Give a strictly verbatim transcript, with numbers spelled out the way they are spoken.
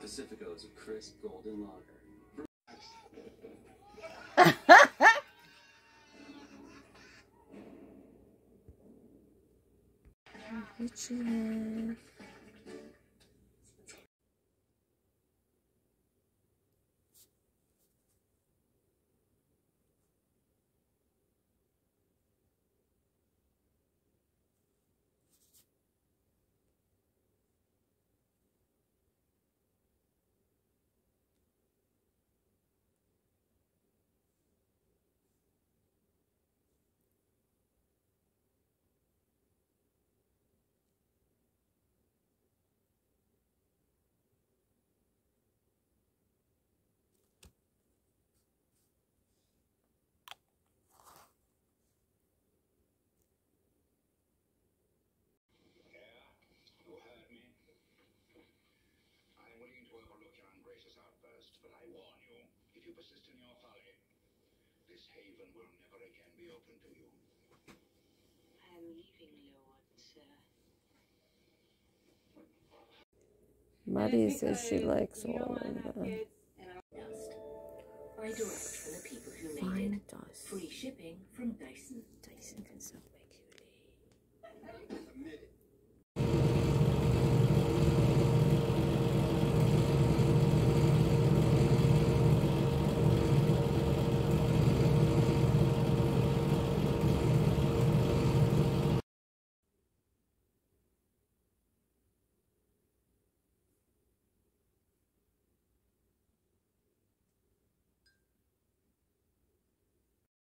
Pacifico's a crisp golden lager. What you have? But I warn you, if you persist in your folly, this haven will never again be open to you. I am leaving, Lord, sir. Maddie says she likes all of them. Dust. I direct for the people who made Fine it. dust. Free shipping from Dyson. Dyson can so make you leave.